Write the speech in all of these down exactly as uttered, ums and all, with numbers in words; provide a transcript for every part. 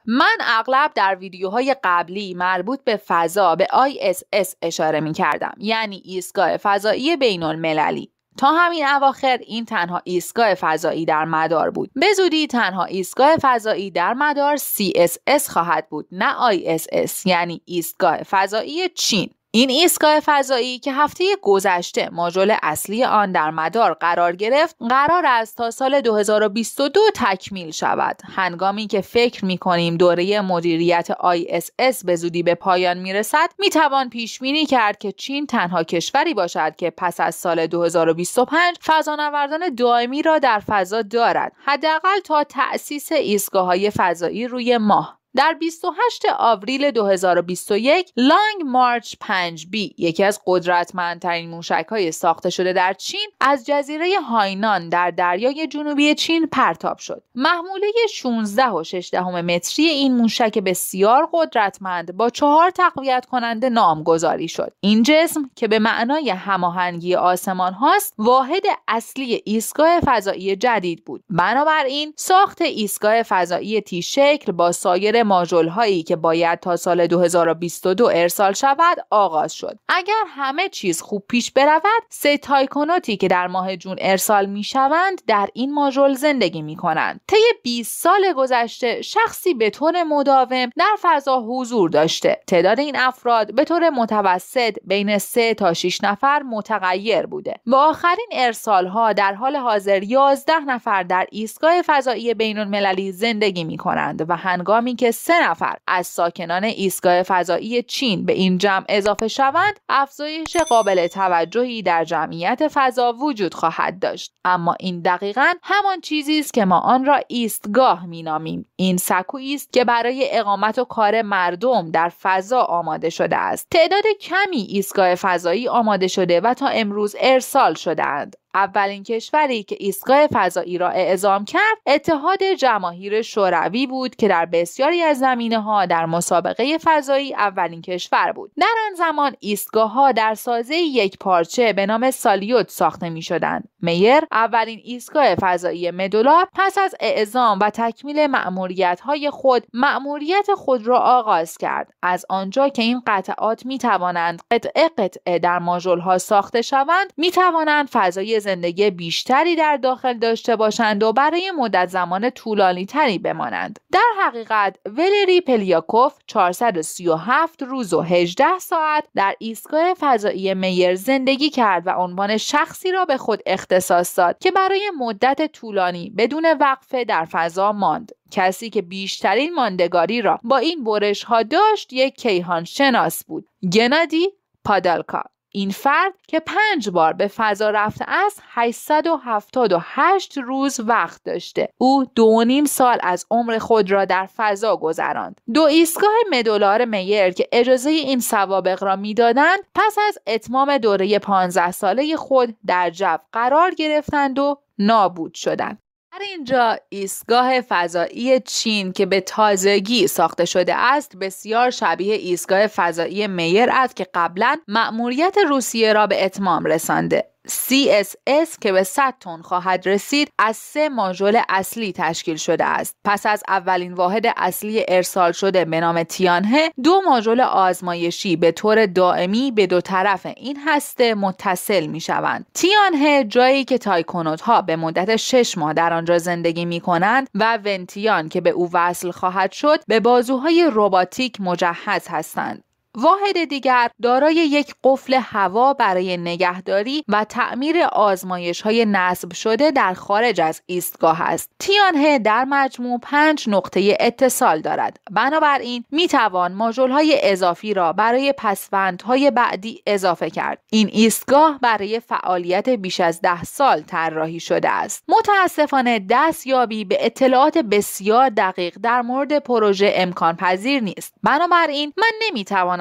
من اغلب در ویدیوهای قبلی مربوط به فضا به آی اس اس اشاره می کردم، یعنی ایستگاه فضایی بین المللی. تا همین اواخر این تنها ایستگاه فضایی در مدار بود. به زودی تنها ایستگاه فضایی در مدار سی اس اس خواهد بود، نه آی اس اس، یعنی ایستگاه فضایی چین. این ایستگاه فضایی که هفته گذشته ماژول اصلی آن در مدار قرار گرفت، قرار است تا سال دو هزار و بیست و دو تکمیل شود. هنگامی که فکر می‌کنیم دوره مدیریت آی اس اس به زودی به پایان می‌رسد، می‌توان پیش بینی کرد که چین تنها کشوری باشد که پس از سال دو هزار و بیست و پنج فضانوردان دائمی را در فضا دارد، حداقل تا تأسیس ایستگاه‌های فضایی روی ماه. در بیست و هشتم آوریل دو هزار و بیست و یک لانگ مارچ پنج بی، یکی از قدرتمندترین موشک‌های ساخته شده در چین، از جزیره هاینان در دریای جنوبی چین پرتاب شد. محموله شانزده و شش دهم متری این موشک بسیار قدرتمند با چهار تقویت کننده نامگذاری شد. این جسم که به معنای هماهنگی آسمان هاست، واحد اصلی ایستگاه فضایی جدید بود. بنابراین ساخت ایستگاه فضایی تی شکل با سایر ماژول هایی که باید تا سال دو هزار و بیست و دو ارسال شود آغاز شد. اگر همه چیز خوب پیش برود، سه تایکونوتی که در ماه جون ارسال می شوند در این ماژول زندگی می کنند. طی بیست سال گذشته شخصی به طور مداوم در فضا حضور داشته. تعداد این افراد به طور متوسط بین سه تا شش نفر متغیر بوده. با آخرین ارسال ها در حال حاضر یازده نفر در ایستگاه فضایی بین المللی زندگی می کنند و هنگامی که سه نفر از ساکنان ایستگاه فضایی چین به این جمع اضافه شوند، افزایش قابل توجهی در جمعیت فضا وجود خواهد داشت. اما این دقیقاً همان چیزی است که ما آن را ایستگاه می‌نامیم. این سکویی است که برای اقامت و کار مردم در فضا آماده شده است. تعداد کمی ایستگاه فضایی آماده شده و تا امروز ارسال شده‌اند. اولین کشوری که ایستگاه فضایی را اعزام کرد اتحاد جماهیر شوروی بود که در بسیاری از زمینه‌ها در مسابقه فضایی اولین کشور بود. در آن زمان ایستگاه‌ها در سازه یک پارچه به نام سالیوت ساخته می‌شدند. میر اولین ایستگاه فضایی مدولار پس از اعزام و تکمیل مأموریت‌های خود مأموریت خود را آغاز کرد. از آنجا که این قطعات می‌توانند قطعه قطعه در ماژول‌ها ساخته شوند، می‌توانند فضای زندگی بیشتری در داخل داشته باشند و برای مدت زمان طولانی تری بمانند. در حقیقت ولری پلیاکوف چهارصد و سی و هفت روز و هجده ساعت در ایستگاه فضایی میر زندگی کرد و عنوان شخصی را به خود اختصاص داد که برای مدت طولانی بدون وقفه در فضا ماند. کسی که بیشترین ماندگاری را با این برش ها داشت یک کیهان شناس بود، گنادی پادالکا. این فرد که پنج بار به فضا رفته است هشتصد و هفتاد و هشت روز وقت داشته. او دو و نیم سال از عمر خود را در فضا گذراند. دو ایستگاه مدولار میر که اجازه این سوابق را میدادند پس از اتمام دوره پانزده ساله خود در جو قرار گرفتند و نابود شدند. در اینجا ایستگاه فضایی چین که به تازگی ساخته شده است بسیار شبیه ایستگاه فضایی میر است که قبلا مأموریت روسیه را به اتمام رسانده. سی اس اس که به صد تن خواهد رسید از سه ماژول اصلی تشکیل شده است. پس از اولین واحد اصلی ارسال شده به نام تیانهه، دو ماژول آزمایشی به طور دائمی به دو طرف این هسته متصل می شوند. تیانهه جایی که تایکونوت ها به مدت شش ماه در آنجا زندگی می کنند و ونتیان که به او وصل خواهد شد به بازوهای رباتیک مجهز هستند. واحد دیگر دارای یک قفل هوا برای نگهداری و تعمیر آزمایش‌های نصب شده در خارج از ایستگاه است. تیانهه در مجموع پنج نقطه اتصال دارد. بنابراین میتوان ماژول‌های اضافی را برای پسوندهای بعدی اضافه کرد. این ایستگاه برای فعالیت بیش از ده سال طراحی شده است. متاسفانه دستیابی به اطلاعات بسیار دقیق در مورد پروژه امکان پذیر نیست. بنابراین من نمیتوانم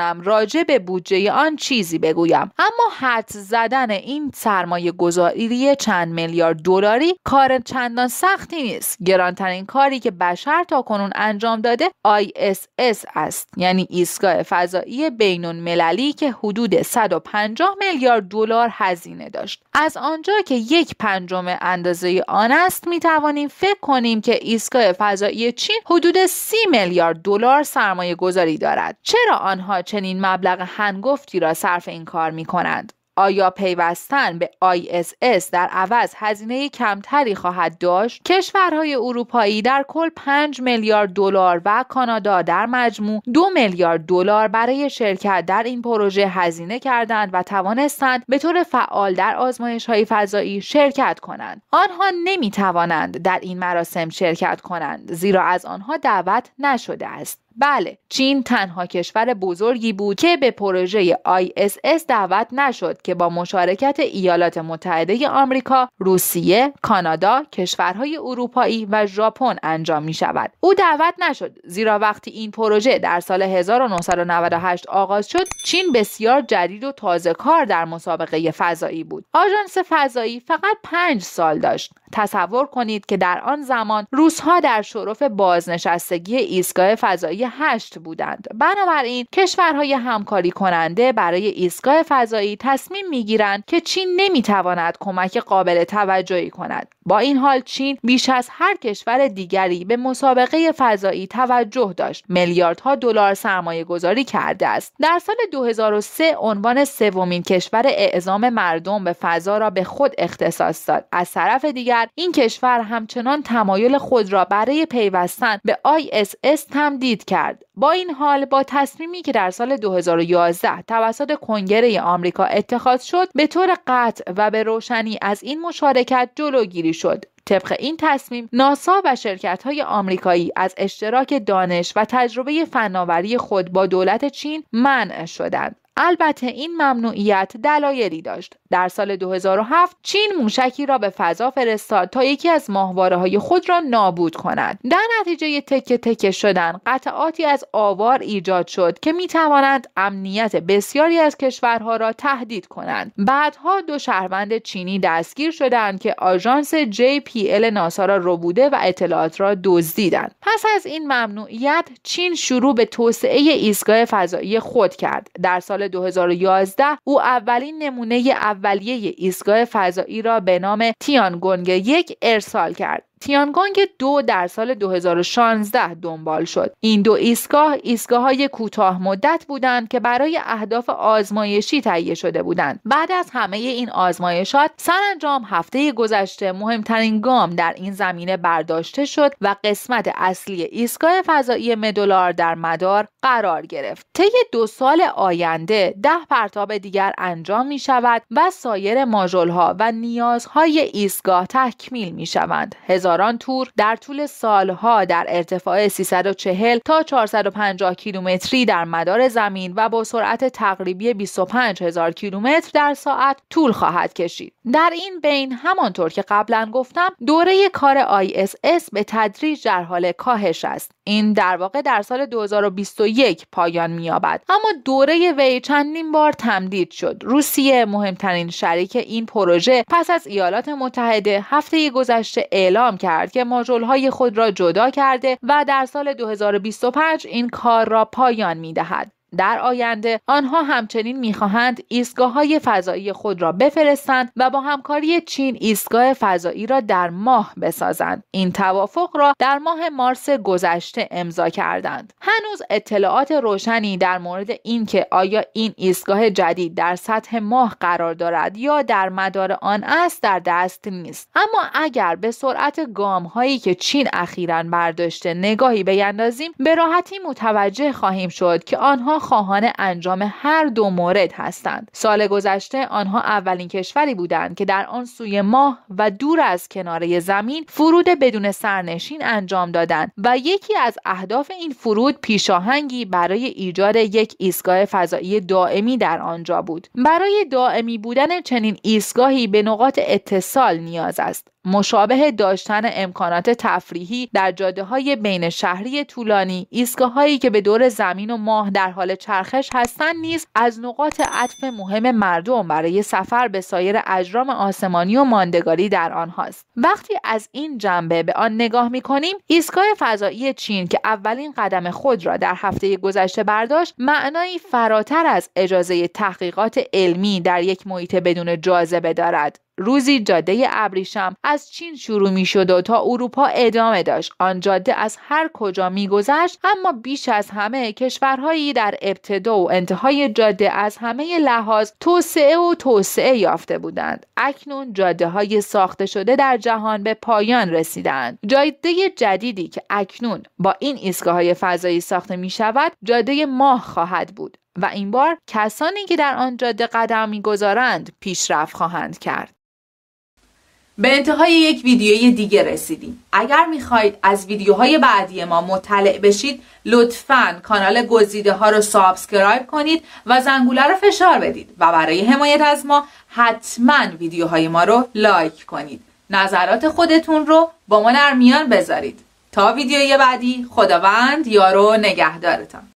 نتوانم راجع به بودجه آن چیزی بگویم، اما حدس زدن این سرمایه گذاری چند میلیارد دلاری کار چندان سختی نیست. گرانترین کاری که بشر تاکنون انجام داده آی اس اس است، یعنی ایستگاه فضایی بین‌المللی که حدود صد و پنجاه میلیارد دلار هزینه داشت. از آنجا که یک پنجم اندازه آن است، می توانیم فکر کنیم که ایستگاه فضایی چین حدود سی میلیارد دلار سرمایه گذاری دارد. چرا آنها چنین مبلغ هنگفتی را صرف این کار می کنند؟ آیا پیوستن به آی اس اس در عوض هزینه کمتری خواهد داشت؟ کشورهای اروپایی در کل پنج میلیارد دلار و کانادا در مجموع دو میلیارد دلار برای شرکت در این پروژه هزینه کردند و توانستند به طور فعال در آزمایش‌های فضایی شرکت کنند. آنها نمی توانند در این مراسم شرکت کنند زیرا از آنها دعوت نشده است. بله، چین تنها کشور بزرگی بود که به پروژه آی اس اس دعوت نشد که با مشارکت ایالات متحده آمریکا، روسیه، کانادا، کشورهای اروپایی و ژاپن انجام می شود. او دعوت نشد زیرا وقتی این پروژه در سال هزار و نهصد و نود و هشت آغاز شد، چین بسیار جدید و تازه کار در مسابقه فضایی بود. آژانس فضایی فقط پنج سال داشت. تصور کنید که در آن زمان روس‌ها در شرف بازنشستگی ایستگاه فضایی هشت بودند. بنابراین کشورهای همکاری کننده برای ایستگاه فضایی تصمیم میگیرند که چین نمیتواند کمک قابل توجهی کند. با این حال چین بیش از هر کشور دیگری به مسابقه فضایی توجه داشت. میلیاردها دلار سرمایه گذاری کرده است. در سال دو هزار و سه عنوان سومین کشور اعزام مردم به فضا را به خود اختصاص داد. از طرف دیگر این کشور همچنان تمایل خود را برای پیوستن به آی اس اس تمدید کرد. با این حال با تصمیمی که در سال دو هزار و یازده توسط کنگره آمریکا اتخاذ شد، به طور قطع و به روشنی از این مشارکت جلوگیری شد. طبق این تصمیم ناسا و شرکت‌های آمریکایی از اشتراک دانش و تجربه فناوری خود با دولت چین منع شدند. البته این ممنوعیت دلایلی داشت. در سال دو هزار و هفت چین موشکی را به فضا فرستاد تا یکی از ماهواره‌های خود را نابود کند. در نتیجه تکه تکه شدن قطعاتی از آوار ایجاد شد که می‌توانند امنیت بسیاری از کشورها را تهدید کنند. بعدها دو شهروند چینی دستگیر شدند که آژانس جی پی ال ناسا را ربوده و اطلاعات را دزدیدند. پس از این ممنوعیت چین شروع به توسعه ایستگاه فضایی خود کرد. در سال دو هزار و یازده او اولین نمونه اولیه ایستگاه فضایی را به نام تیانگونگ یک ارسال کرد. تیانگونگ دو در سال دو هزار و شانزده دنبال شد. این دو ایستگاه ایستگاه‌های کوتاه مدت بودند که برای اهداف آزمایشی تهیه شده بودند. بعد از همه این آزمایشات سرانجام هفته گذشته مهمترین گام در این زمینه برداشته شد و قسمت اصلی ایستگاه فضایی مدولار در مدار قرار گرفت. طی دو سال آینده ده پرتاب دیگر انجام می شود و سایر ماژول‌ها و نیازهای ایستگاه تکمیل می شوند. هزاران تور در طول سالها در ارتفاع سیصد و چهل تا چهارصد و پنجاه کیلومتری در مدار زمین و با سرعت تقریبی بیست و پنج هزار کیلومتر در ساعت طول خواهد کشید. در این بین همانطور که قبلا گفتم دوره کار آی اس اس به تدریج در حال کاهش است. این در واقع در سال دو هزار و بیست و یک پایان می‌یابد، اما دوره وی چندین بار تمدید شد. روسیه مهمترین شریک این پروژه پس از ایالات متحده هفته گذشته اعلام کرد که ماژول‌های خود را جدا کرده و در سال دو هزار و بیست و پنج این کار را پایان می‌دهد. در آینده آنها همچنین می‌خواهند ایستگاه‌های فضایی خود را بفرستند و با همکاری چین ایستگاه فضایی را در ماه بسازند. این توافق را در ماه مارس گذشته امضا کردند. هنوز اطلاعات روشنی در مورد اینکه آیا این ایستگاه جدید در سطح ماه قرار دارد یا در مدار آن است در دست نیست. اما اگر به سرعت گام‌هایی که چین اخیراً برداشته نگاهی بیندازیم، به راحتی متوجه خواهیم شد که آنها خواهان انجام هر دو مورد هستند. سال گذشته آنها اولین کشوری بودند که در آن سوی ماه و دور از کناره زمین فرود بدون سرنشین انجام دادند و یکی از اهداف این فرود پیشاهنگی برای ایجاد یک ایستگاه فضایی دائمی در آنجا بود. برای دائمی بودن چنین ایستگاهی به نقاط اتصال نیاز است. مشابه داشتن امکانات تفریحی در جاده‌های بین شهری طولانی، ایستگاه‌هایی که به دور زمین و ماه در حال چرخش هستند نیز از نقاط عطف مهم مردم برای سفر به سایر اجرام آسمانی و ماندگاری در آنهاست. وقتی از این جنبه به آن نگاه می‌کنیم، ایستگاه فضایی چین که اولین قدم خود را در هفته گذشته برداشت، معنایی فراتر از اجازه تحقیقات علمی در یک محیط بدون جاذبه دارد. روزی جاده ابریشم از چین شروع می شد و تا اروپا ادامه داشت. آن جاده از هر کجا می گذشت، اما بیش از همه کشورهایی در ابتدا و انتهای جاده از همه لحاظ توسعه و توسعه یافته بودند. اکنون جاده های ساخته شده در جهان به پایان رسیدند. جاده جدیدی که اکنون با این ایستگاه‌های فضایی ساخته می شود، جاده ماه خواهد بود و این بار کسانی که در آن جاده قدم می‌گذارند پیشرفت خواهند کرد. به انتهای یک ویدیوی دیگه رسیدیم. اگر میخواید از ویدیوهای بعدی ما مطلع بشید، لطفاً کانال گزیده ها رو سابسکرایب کنید و زنگوله رو فشار بدید و برای حمایت از ما حتماً ویدیوهای ما رو لایک کنید. نظرات خودتون رو با ما در میان بذارید. تا ویدیوی بعدی، خداوند یار و نگهدارتان.